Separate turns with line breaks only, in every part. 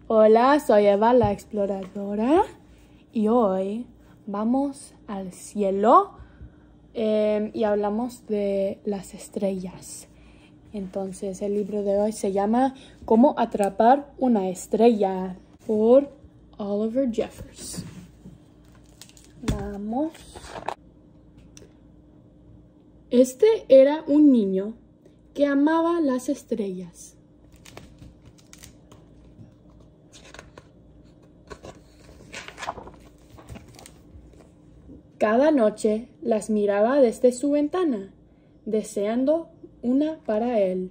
Hola, soy Eva la exploradora y hoy vamos al cielo y hablamos de las estrellas. Entonces el libro de hoy se llama Cómo atrapar una estrella por Oliver Jeffers. Vamos. Este era un niño que amaba las estrellas. Cada noche las miraba desde su ventana, deseando una para él.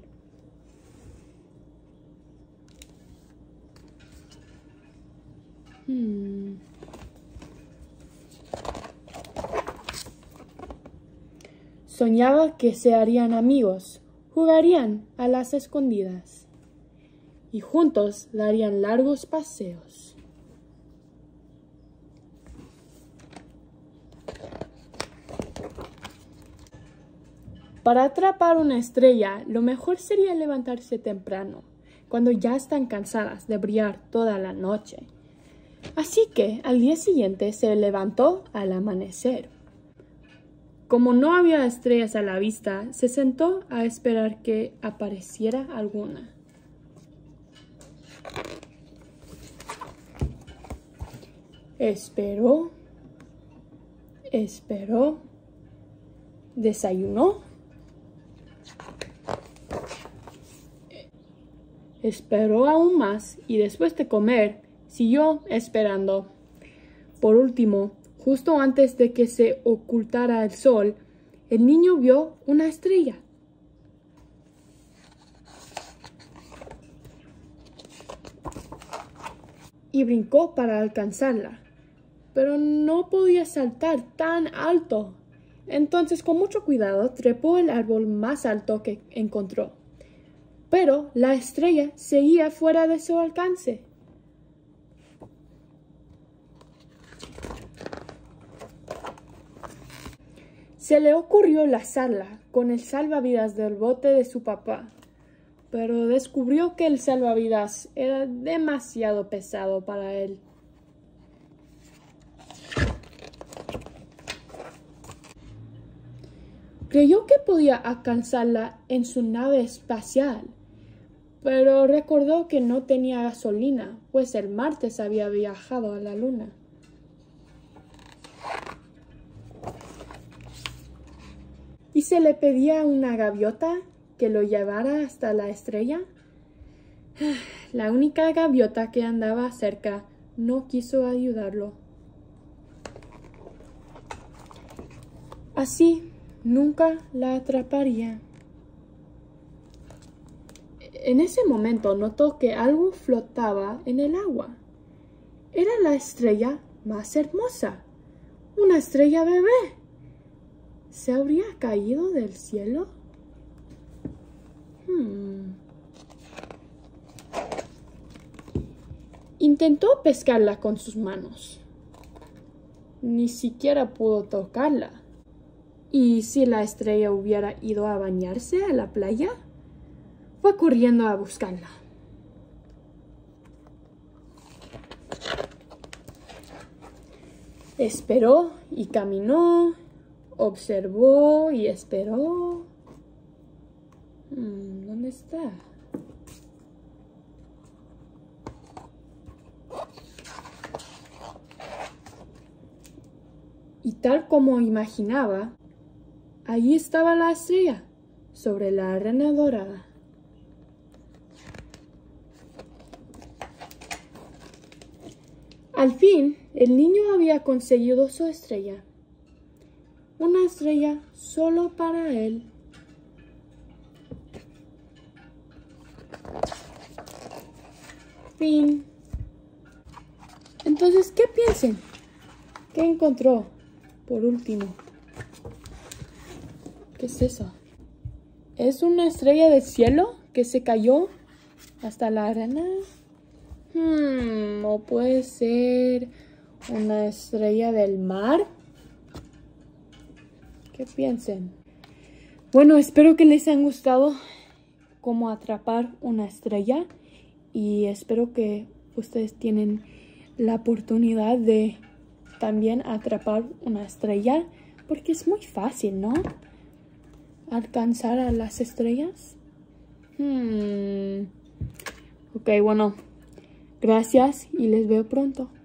Soñaba que se harían amigos, jugarían a las escondidas y juntos darían largos paseos. Para atrapar una estrella, lo mejor sería levantarse temprano, cuando ya están cansadas de brillar toda la noche. Así que al día siguiente se levantó al amanecer. Como no había estrellas a la vista, se sentó a esperar que apareciera alguna. Esperó, desayunó. Esperó aún más y después de comer, siguió esperando. Por último, justo antes de que se ocultara el sol, el niño vio una estrella. Y brincó para alcanzarla, pero no podía saltar tan alto. Entonces, con mucho cuidado, trepó el árbol más alto que encontró. Pero la estrella seguía fuera de su alcance. Se le ocurrió lanzarla con el salvavidas del bote de su papá, pero descubrió que el salvavidas era demasiado pesado para él. Creyó que podía alcanzarla en su nave espacial, pero recordó que no tenía gasolina, pues el martes había viajado a la luna. ¿Y se le pedía a una gaviota que lo llevara hasta la estrella? La única gaviota que andaba cerca no quiso ayudarlo. Así nunca la atraparía. En ese momento notó que algo flotaba en el agua. Era la estrella más hermosa, una estrella bebé. ¿Se habría caído del cielo? Intentó pescarla con sus manos. Ni siquiera pudo tocarla. ¿Y si la estrella hubiera ido a bañarse a la playa? Fue corriendo a buscarla. Esperó y caminó, observó y esperó. ¿Dónde está? Y tal como imaginaba, allí estaba la estrella, sobre la arena dorada. Al fin, el niño había conseguido su estrella. Una estrella solo para él. Fin. Entonces, ¿qué piensan? ¿Qué encontró por último? ¿Qué es eso? ¿Es una estrella del cielo que se cayó hasta la arena? ¿O puede ser una estrella del mar? ¿Qué piensan? Bueno, espero que les haya gustado cómo atrapar una estrella y espero que ustedes tienen la oportunidad de también atrapar una estrella, porque es muy fácil, ¿no? Alcanzar a las estrellas. Ok, bueno, gracias y les veo pronto.